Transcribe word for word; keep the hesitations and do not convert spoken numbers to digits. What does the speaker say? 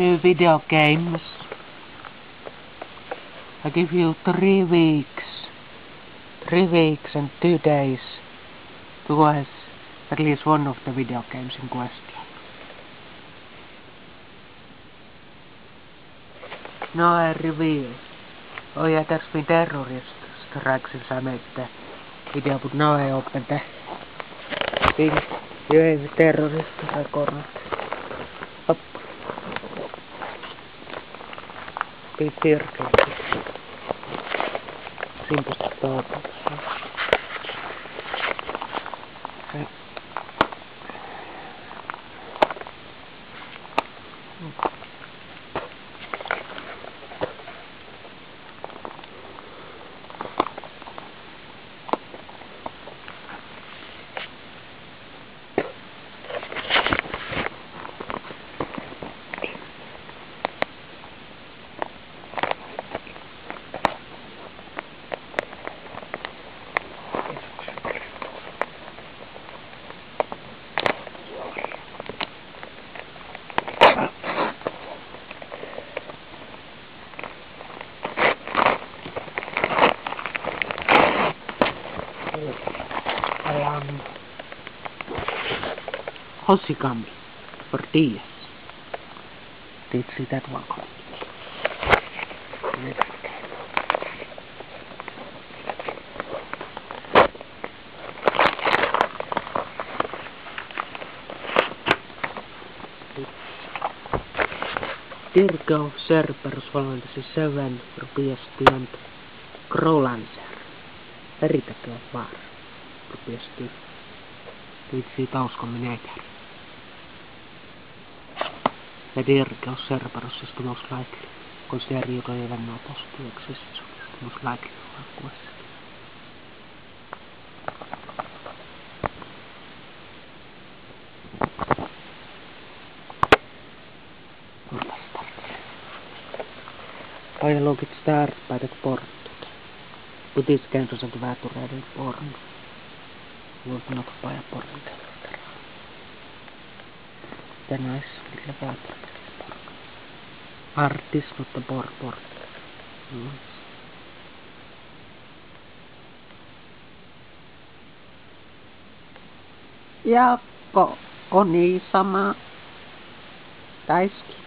new video games. I give you three weeks, three weeks and two days to guess at least one of the video games in question. Now I reveal. Oh yeah, that's been terrorist strikes since I made the video, but now I open the thing. Here is terrorist record. Up. Big circle. Simple start. Okay. I am Hoshigami for D S. Did you see that one coming? Dirgo Cerberus Fantasy seven for P S P and Crowlancer. Veritäkö var for P S P. Vitsi tauskommin eikä. Ja Dirgo Cerberus is the most likely. Consider you don't even know those two exist, so it's the most likely one quest. I look it start by the port. But this game doesn't have to ready porn. Would not buy a porn character. The nice little water. Artist, not the board porn. Nice. Jako Onisama Daisuke.